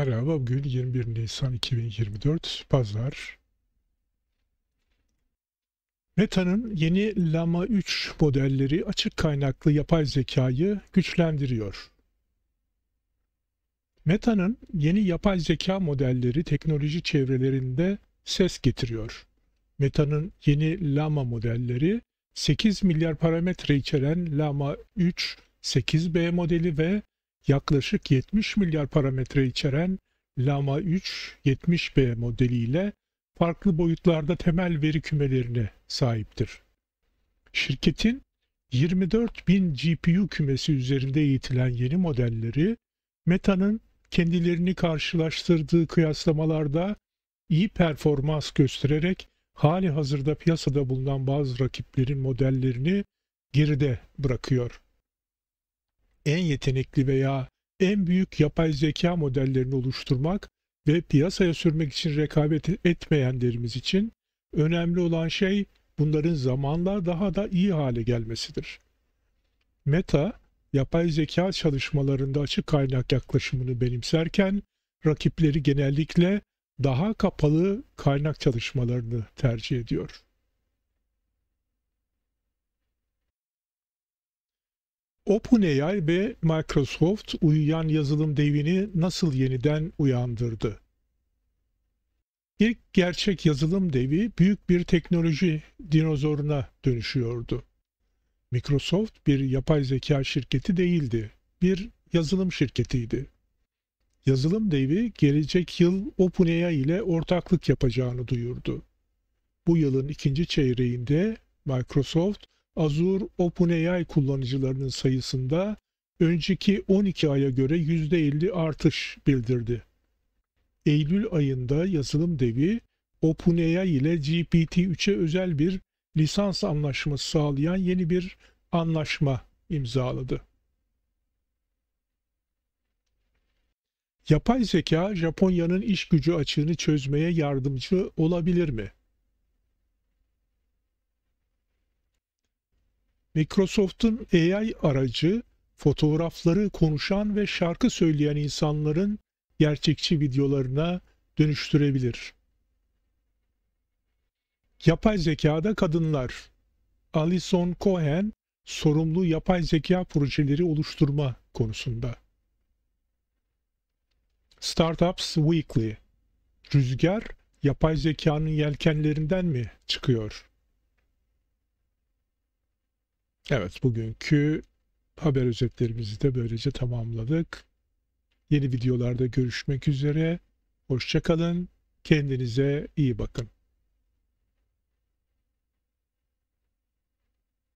Merhaba, bugün 21 Nisan 2024 Pazar. Meta'nın yeni Llama 3 modelleri açık kaynaklı yapay zekayı güçlendiriyor. Meta'nın yeni yapay zeka modelleri teknoloji çevrelerinde ses getiriyor. Meta'nın yeni Llama modelleri 8 milyar parametre içeren Llama 3 8B modeli ve yaklaşık 70 milyar parametre içeren Llama 3 70B modeliyle farklı boyutlarda temel veri kümelerine sahiptir. Şirketin 24.000 GPU kümesi üzerinde eğitilen yeni modelleri Meta'nın kendilerini karşılaştırdığı kıyaslamalarda iyi performans göstererek hali hazırda piyasada bulunan bazı rakiplerin modellerini geride bırakıyor. En yetenekli veya en büyük yapay zeka modellerini oluşturmak ve piyasaya sürmek için rekabet etmeyenlerimiz için önemli olan şey bunların zamanla daha da iyi hale gelmesidir. Meta, yapay zeka çalışmalarında açık kaynak yaklaşımını benimserken rakipleri genellikle daha kapalı kaynak çalışmalarını tercih ediyor. OpenAI ve Microsoft uyuyan yazılım devini nasıl yeniden uyandırdı? İlk gerçek yazılım devi büyük bir teknoloji dinozoruna dönüşüyordu. Microsoft bir yapay zeka şirketi değildi, bir yazılım şirketiydi. Yazılım devi gelecek yıl OpenAI ile ortaklık yapacağını duyurdu. Bu yılın ikinci çeyreğinde Microsoft, Azure OpenAI kullanıcılarının sayısında önceki 12 aya göre %50 artış bildirdi. Eylül ayında yazılım devi OpenAI ile GPT-3'e özel bir lisans anlaşması sağlayan yeni bir anlaşma imzaladı. Yapay zeka Japonya'nın iş gücü açığını çözmeye yardımcı olabilir mi? Microsoft'un AI aracı fotoğrafları konuşan ve şarkı söyleyen insanların gerçekçi videolarına dönüştürebilir. Yapay zekada kadınlar. Alison Cohen sorumlu yapay zeka projeleri oluşturma konusunda. Startups Weekly. Rüzgar yapay zekanın yelkenlerinden mi çıkıyor? Evet, bugünkü haber özetlerimizi de böylece tamamladık. Yeni videolarda görüşmek üzere. Hoşça kalın. Kendinize iyi bakın.